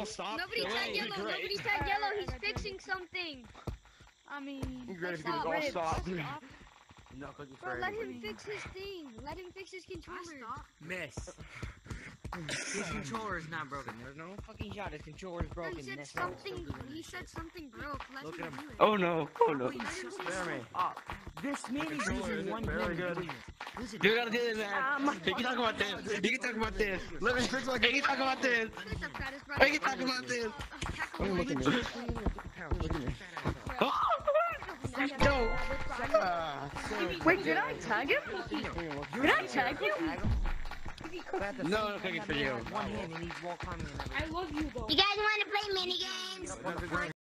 all stop. Nobody tagged yellow. Nobody tagged yellow. He's fixing something. I mean, You ready to get it all stopped? No cookie Bro, for let him fix his thing. Let him fix his controller. Miss. His controller is not broken. There's no fucking shot. His controller is broken. He said something. He said something broke. Let Look him at him. do it. Oh no! Oh no! Spare me. This man is using one very hand. good. Listen. You gotta do this, man. You can talk about this. You can talk about this. Let me fix my game. You can talk about this. Fix up, Travis, bro. You can talk about this. Tackle him. No. wait, did I tag him? Did I tag him? No, no cookie for you. One hand and he's wall climbing. I love you, though. You guys want to play minigames?